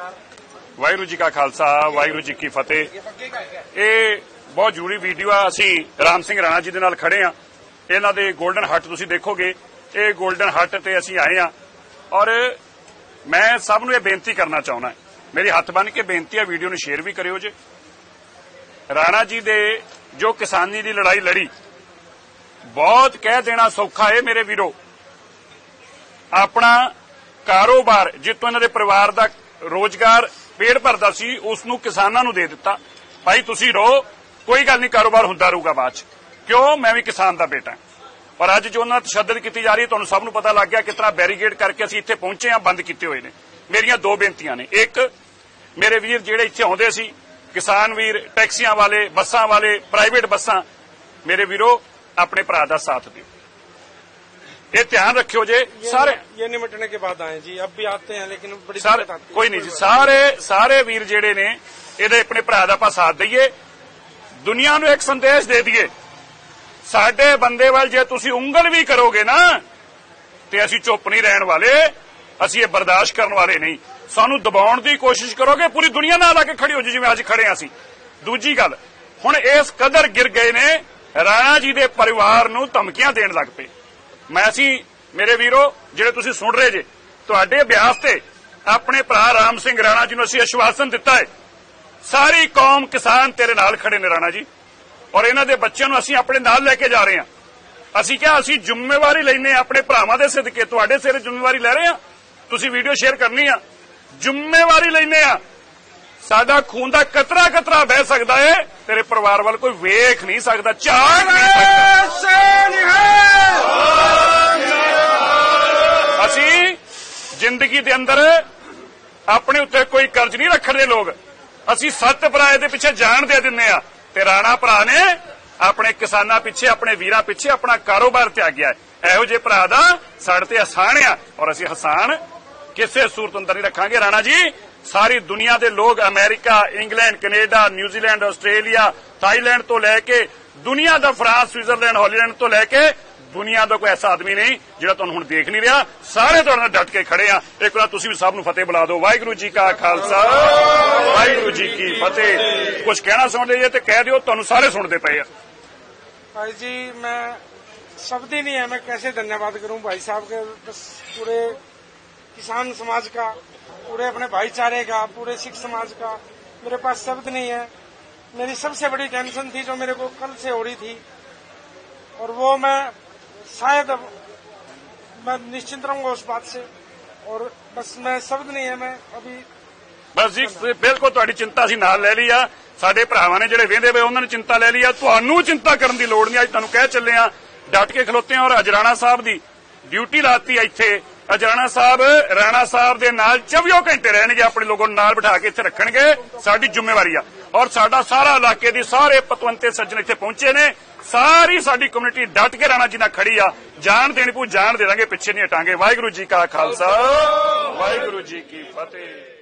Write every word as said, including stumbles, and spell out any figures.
वाहिगुरू जी का खालसा वाहिगुरू जी की फतेह। ये बहुत जरूरी वीडियो आ। असी राम सिंह राणा जी दे नाल खड़े हाँ। इन्हां दे गोल्डन हट तुसीं देखोगे, ये गोल्डन हट ते असी आए हाँ। और मैं सब नूं ये बेनती करना चाहुंदा, मेरी हथ बन के बेनती है, वीडियो नूं शेयर भी करियो जे। राणा जी दे जो किसानी दी लड़ाई लड़ी, बहुत कह देना सौखा है मेरे वीरो। अपना कारोबार जितों इन्हां दे परिवार दा रोजगार पेट भरदा सी, उसनूं किसानां नूं दे दिता। भाई तुसीं रहो, कोई गल नहीं, कारोबार हुंदा रहूगा बाद च। क्यों? मैं भी किसान दा बेटा। और अज जो उन्हां तशद्दद कीती जा रही है, तुहानूं सब नूं पता लग गया कितना बैरीगेड करके असीं इत्थे पहुंचे हां, बंद कीते होए ने। मेरियां दो बेनतियां ने। एक, मेरे वीर जिहड़े इत्थे आउंदे सी, किसान वीर, टैक्सियां वाले, बसां वाले, प्राइवेट बसां, मेरे वीरो अपने भरा दा साथ दिओ। ये ध्यान रखियो जे। सारे ये निमटने के बाद आए जी, अब भी आते हैं लेकिन बड़ी सारे कोई नहीं जी, सारे सारे वीर जेड़े ने इहदे अपने भरा दा आपां साथ दईए। दुनिया नूं एक संदेश दे दईए, साडे बंदे वल जे तुसीं उंगल भी करोगे ना ते असीं चुप नहीं रहण वाले, असीं ये बर्दाश्त करन वाले नहीं। सानूं दबाउण दी कोशिश करोगे, पूरी दुनिया नाल आके खड़ी हो जी जिवें अज खड़े हां असीं। दूजी गल, हुण इस कदर गिर गए ने, राणा जी दे परिवार नूं धमकियां देण लग पए। मैं असी मेरे वीरो जिहड़े तुसीं सुण रहे जे, तुहाडे अभ्यास ते अपने भरा राम सिंह राणा जी नूं असीं आश्वासन दिता है, सारी कौम किसान तेरे नाल खड़े ने राणा जी, और इन्हां दे बच्चों नूं असीं अपने नाल लैके जा रहे हां। असीं क्या असीं जिम्मेवारी लैने अपने भरावां दे सदके, तुहाडे सिर जिम्मेवारी लै रहे हां। तुसीं वीडियो शेयर करनी आ, जिम्मेवारी लैने आ। साडा खून दा कतरा कतरा बह सकदा है, तेरे परिवार वाल कोई वेख नहीं सकदा, झाक नहीं सकदा। असीं जिंदगी दे अंदर अपने उत्ते कोई कर्ज नहीं रखदे लोग, असीं सत्त भरा दे पिछे जान दे दिंदे आ। ते राणा भरा ने अपने किसानां पिछे, अपने वीरां पिछे अपना कारोबार त्यागिया है। इहो जे भरा दा साडे ते एहसान आ, और असीं एहसान किसे सूरत अंदर नहीं रखांगे। राणा जी, सारी दुनिया के लोग, America, England, Canada, New Zealand, Australia, Thailand तो लैके दुनिया का फ्रांस, स्विट्जरलैंड, हॉलीलैंड तो लैके दुनिया का कोई ऐसा आदमी नहीं जिहड़ा तुहानूं हुण देख नहीं रहा। सारे तुहाडे नाल डट के खड़े आ। एक बार तुसीं भी सब नूं फतेह बुला दो। वाहिगुरू जी का खालसा वाहिगुरू जी की फतेह। कुछ कहना सुन लीजिए तो कह दिओ, तुहानूं सारे सुणदे पए आ। भाई जी, मैं शब्द ही नहीं है, मैं कैसे धन्यवाद करूं भाई साहब के, बस पूरे किसान समाज का, पूरे अपने भाईचारे का, पूरे सिख समाज का। मेरे पास शब्द नहीं है। मेरी सबसे बड़ी टेंशन थी जो मेरे को कल से हो रही थी, और वो मैं शायद अब मैं निश्चिंत रहूंगा उस बात से। और बस मैं शब्द नहीं है, मैं अभी बस जी बिल्कुल तुहाडी चिंता असीं नाल लै ली आ। साडे भरावां ने जिहड़े वेंदे वे उन्हां ने चिंता लै ली आ, तुहानूं चिंता करन दी लोड़ नहीं। अज तुहानूं कह चले आ, डट के खलोते आ। और अज राणा साहब दी ड्यूटी लाती इत्थे। अज राणा साहब राणा साहब दे नाल चौबीस घंटे रहणगे, अपने लोगों नाल बिठा के इत्थे रखणगे। साडी जिम्मेवारी आ। और साडा सारा इलाके दी सारे पतवंते सज्जन इत्थे पहुंचे ने, सारी साडी कम्युनिटी डट के राणा जी नाल खड़ी आ। जान देनी पू जान दे दांगे, पिछे नहीं हटांगे। वाहिगुरू जी का खालसा वाहिगुरू जी की फतेह।